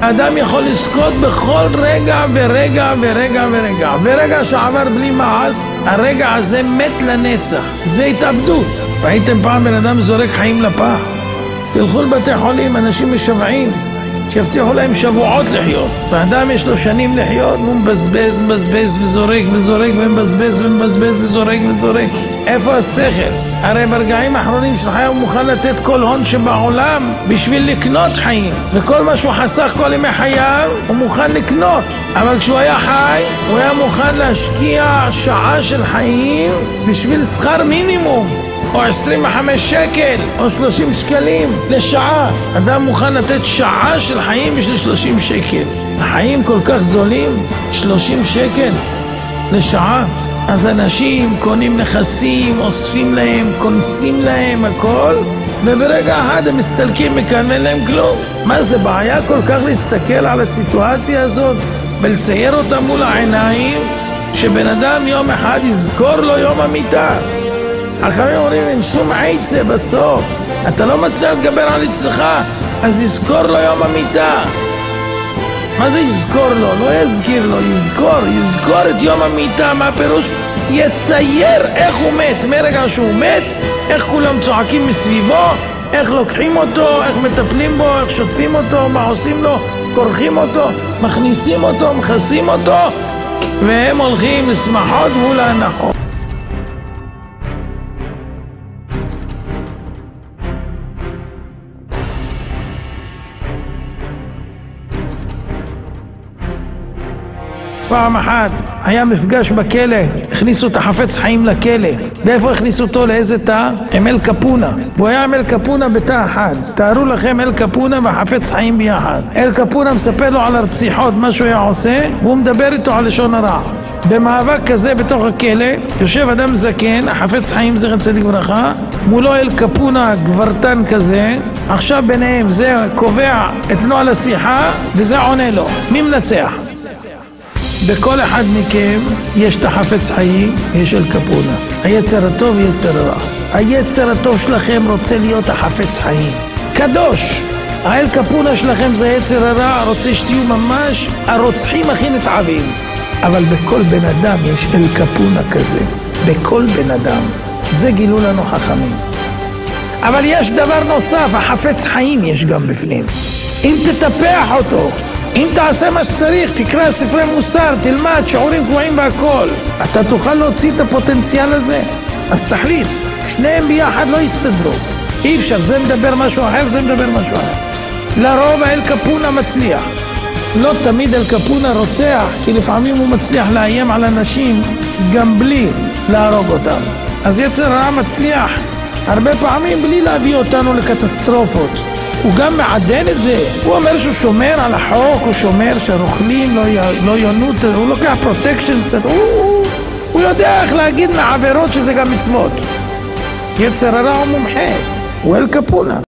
האדם יכול לזכות בכל רגע ורגע ורגע ורגע. ברגע שעבר בלי מעש, הרגע הזה מת לנצח. זה התאבדות. ראיתם פעם בן אדם זורק חיים לפח? תלכו לבתי חולים, אנשים משוועים, שיבטיחו להם שבועות לחיות. והאדם יש לו שנים לחיות, והוא מבזבז, מבזבז וזורק וזורק ומבזבז ומבזבז וזורק וזורק. איפה השכל? הרי ברגעים האחרונים של חייו הוא מוכן לתת כל הון שבעולם בשביל לקנות חיים. וכל מה שהוא חסך כל ימי חייו הוא מוכן לקנות. אבל כשהוא היה חי, הוא היה מוכן להשקיע שעה של חיים בשביל שכר מינימום. או 25 שקל, או 30 שקלים לשעה. אדם מוכן לתת שעה של חיים בשביל 30 שקל. החיים כל כך זולים, 30 שקל לשעה. אז אנשים קונים נכסים, אוספים להם, כונסים להם הכל, וברגע אחד הם מסתלקים מכאן ואין להם כלום. מה זה בעיה כל כך להסתכל על הסיטואציה הזאת ולצייר אותה מול העיניים, שבן אדם יום אחד יזכור לו יום המיטה. החברים אומרים, אין שום עצה בסוף. אתה לא מצליח לדבר על אצלך, אז יזכור לו יום המיטה. מה זה יזכור לו? לא יזכיר לו, יזכור את יום המיטה. מה הפירוש? יצייר איך הוא מת. מרגע שהוא מת, איך כולם צועקים מסביבו, איך לוקחים אותו, איך מטפלים בו, איך שוטפים אותו, מה עושים לו, כורכים אותו, מכניסים אותו, מכסים אותו, והם הולכים לשמחות ולהנחות. פעם אחת היה מפגש בכלא, הכניסו את החפץ חיים לכלא. ואיפה הכניסו אותו? לאיזה תא? עם אל קפונה. והוא היה עם אל קפונה בתא אחד. תארו לכם אל קפונה וחפץ חיים ביחד. אל קפונה מספר לו על הרציחות, מה שהוא היה עושה, והוא מדבר איתו על לשון הרע. במאבק כזה בתוך הכלא, יושב אדם זקן, החפץ חיים זכר צדיק ברכה, מולו אל קפונה גברתן כזה. עכשיו ביניהם זה קובע את נוהל השיחה, וזה עונה לו. מי מנצח? בכל אחד מכם יש את החפץ חיים, יש אל קפונה. היצר הטוב ויצר הרע. היצר הטוב שלכם רוצה להיות החפץ חיים. קדוש. האל קפונה שלכם זה היצר הרע, רוצה שתהיו ממש הרוצחים הכי נתעבים. אבל בכל בן אדם יש אל קפונה כזה. בכל בן אדם. זה גילו לנו חכמים. אבל יש דבר נוסף, החפץ חיים יש גם בפנים. אם תטפח אותו, אם תעשה מה שצריך, תקרא ספרי מוסר, תלמד, שיעורים קבועים והכל, אתה תוכל להוציא את הפוטנציאל הזה. אז תחליט, שניהם ביחד לא יסתדרו. אי אפשר, זה מדבר משהו אחר, זה מדבר משהו אחר. לרוב האל קפונה מצליח. לא תמיד אל קפונה רוצח, כי לפעמים הוא מצליח לאיים על אנשים גם בלי להרוג אותם. אז יצר הרע מצליח הרבה פעמים בלי להביא אותנו לקטסטרופות. הוא גם מעדן את זה. הוא אומר שהוא שומר על החוק, הוא שומר שהרוכלים לא יונות, הוא לוקח פרוטקשן קצת, הוא יודע איך להגיד מעבירות שזה גם מצוות. יצר הרע הוא מומחה, הוא אל קפונה.